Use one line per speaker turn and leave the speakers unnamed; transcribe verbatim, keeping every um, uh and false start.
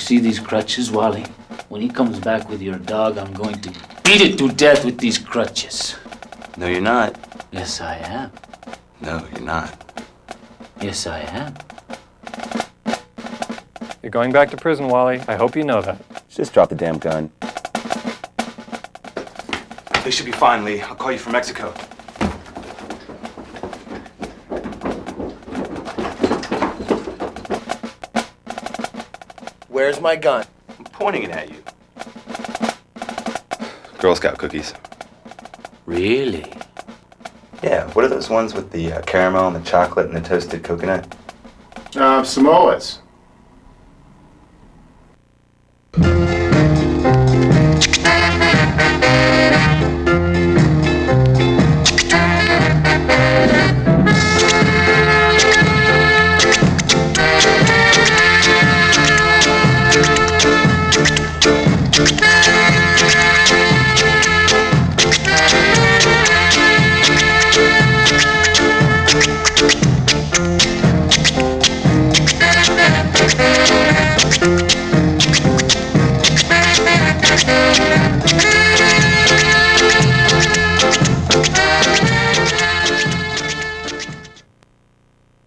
see these crutches, Wally? When he comes back with your dog, I'm going to beat it to death with these crutches.
No, you're not.
Yes, I am.
No, you're not.
Yes, I am.
You're going back to prison, Wally. I hope you know that.
Just drop the damn gun.
They should be fine, Lee. I'll call you from Mexico.
Where's my gun?
I'm pointing it at you.
Girl Scout cookies.
Really?
Yeah, what are those ones with the uh, caramel and the chocolate and the toasted coconut?
Uh, Samoas.